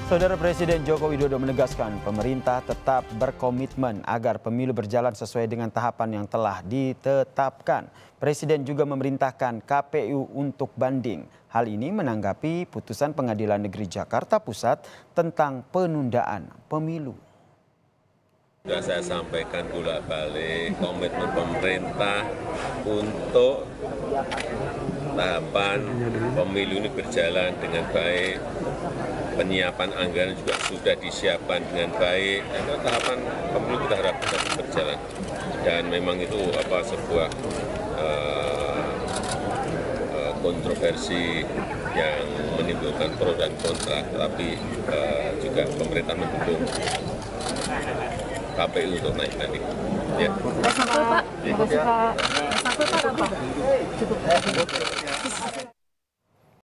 Saudara Presiden Joko Widodo menegaskan pemerintah tetap berkomitmen agar pemilu berjalan sesuai dengan tahapan yang telah ditetapkan. Presiden juga memerintahkan KPU untuk banding. Hal ini menanggapi putusan Pengadilan Negeri Jakarta Pusat tentang penundaan pemilu. Sudah saya sampaikan bolak-balik komitmen pemerintah untuk tahapan pemilu ini berjalan dengan baik. Penyiapan anggaran juga sudah disiapkan dengan baik, dan tahapan pemilu kita harapkan berjalan. Dan memang itu sebuah kontroversi yang menimbulkan pro dan kontra, tetapi juga pemerintah mendukung KPU untuk naik banding. Ya. Pak. Cukup.